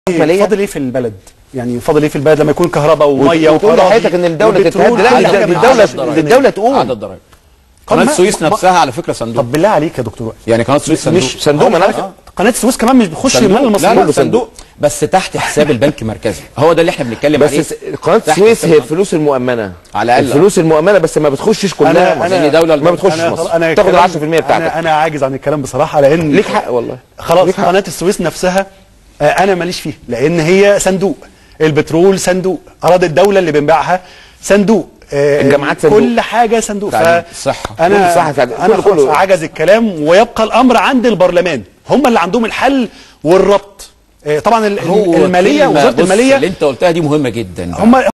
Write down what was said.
فاضل ايه في البلد؟ يعني فاضل ايه في البلد لما يكون كهرباء وميه وتقول لحضرتك ان الدوله تتهد؟ لا، الدوله تقوم. عدد ضرائب قناه السويس نفسها على فكره صندوق. طب بالله عليك يا دكتور، يعني قناه السويس صندوق مش صندوق منافع. قناه السويس كمان مش بتخش مال المصريين. لا صندوق بس تحت حساب البنك المركزي، هو ده اللي احنا بنتكلم عليه. بس قناه السويس هي الفلوس المؤمنه على الاقل، الفلوس المؤمنه، بس ما بتخشش كلها. أنا دوله ما بتخشش مصر، تاخد ال 10% بتاعتك. انا عاجز عن الكلام بصراحه، لان ليك حق والله. خلاص قناه السويس نفسها انا ماليش فيها، لان هي صندوق. البترول صندوق، اراضي الدوله اللي بنبيعها صندوق، الجامعات صندوق، كل حاجه صندوق. الصحه انا خلاص عجز الكلام، ويبقى الامر عند البرلمان، هم اللي عندهم الحل والربط. طبعا الماليه، وزاره الماليه اللي انت قلتها دي مهمه جدا. هم